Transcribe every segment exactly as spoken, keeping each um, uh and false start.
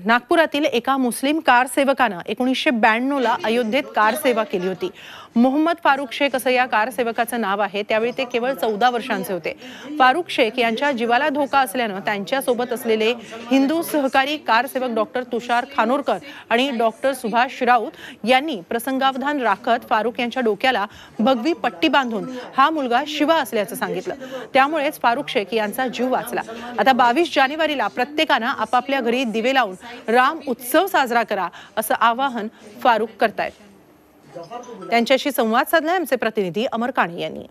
नागपुरातील एका मुस्लिम कार सेवकानं एकोणीसशे ब्याण्णव ला अयोध्येत कार सेवा केली होती। मोहम्मद फारुक शेख असं या कार सेवकाचं नाव आहे। त्यावेळी ते केवळ चौदा वर्षांचे होते। फारुक शेख यांच्या जीवाला धोका असल्यानं त्यांच्यासोबत असलेले हिंदू सहकारी कार सेवक डॉक्टर तुषार खानोरकर आणि डॉक्टर सुभाष राऊत यांनी प्रसंगावधान राखत फारुक यांच्या डोक्याला भगवी पट्टी बांधून हा मुलगा शिवा असल्याचं सांगितलं। त्यामुळेच फारुक शेख यांचा जीव वाचला। आता बावीस जानेवारीला प्रत्येकानं आपापल्या घरी दिवे लावून राम उत्सव साजरा करा असं आवाहन फारुक करतायत। त्यांच्याशी संवाद साधला आमचे प्रतिनिधी अमर काणे यांनी।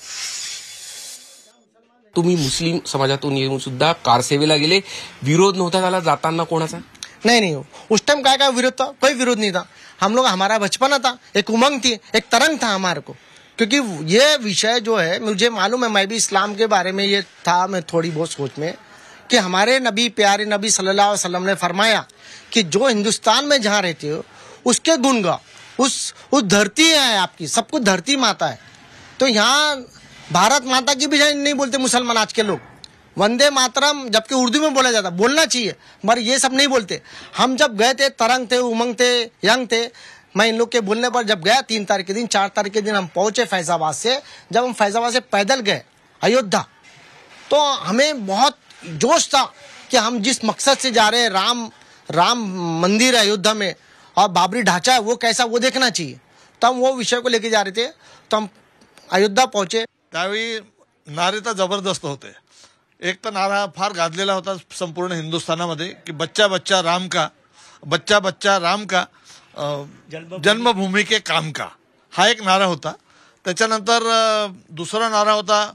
तुम्ही मुस्लिम समाजातून येऊन सुद्धा कार सेवेला गेले, विरोध नव्हता त्याला जाताना कोणाचा? नहीं नहीं उस टाइम काय काय विरोध था? कोई विरोध नहीं था। हम लोग हमारा बचपना था, एक उमंग थी, एक तरंग था हमारे को, क्योंकि ये विषय जो है मुझे मालूम है, मैं भी इस्लाम के बारे में ये था, मैं थोड़ी बहुत सोच में कि हमारे नबी प्यारे नबी सल्लल्लाहु अलैहि वसल्लम ने फरमाया कि जो हिंदुस्तान में जहाँ रहते हो उसके गुण गाओ, उस उस धरती है आपकी, सब कुछ धरती माता है। तो यहाँ भारत माता की भी नहीं बोलते मुसलमान आज के लोग, वंदे मातरम जबकि उर्दू में बोला जाता, बोलना चाहिए, मगर ये सब नहीं बोलते। हम जब गए थे, तरंग थे, उमंग थे, यंग थे, मैं इन लोग के बोलने पर जब गया तीन तारीख के दिन, चार तारीख के दिन हम पहुंचे फैजाबाद से। जब हम फैजाबाद से पैदल गए अयोध्या, तो हमें बहुत जोश था कि हम जिस मकसद से जा रहे हैं, राम राम मंदिर अयोध्या में और बाबरी ढांचा है वो कैसा, वो देखना चाहिए। तो हम वो विषय को लेके जा रहे थे, तो हम अयोध्या पहुंचे। त्यावेळी नारे तर जबरदस्त होते। एक तर नारा फार गाजलेला होता संपूर्ण हिंदुस्थानामध्ये की बच्चा बच्चा राम का, बच्चा बच्चा राम का, जन्मभूमी के काम का, हा एक नारा होता। त्याच्यानंतर दुसरा नारा होता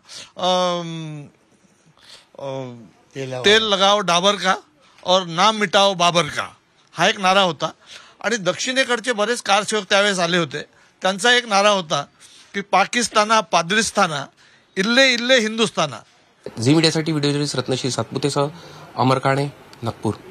तेल लगाओ डाबर का और नाम मिटाओ बाबर का, हा एक नारा होता। आणि दक्षिणेकडचे बरेच कारसेवक त्यावेळेस आले होते, त्यांचा एक नारा होता की पाकिस्ताना पाद्रिस्ताना इल्ले इल्ले हिंदुस्ताना। झी मीडियासाठी व्हिडिओ जर्नलिस्ट रत्नश्री सातपुतेसह अमर काणे, नागपूर।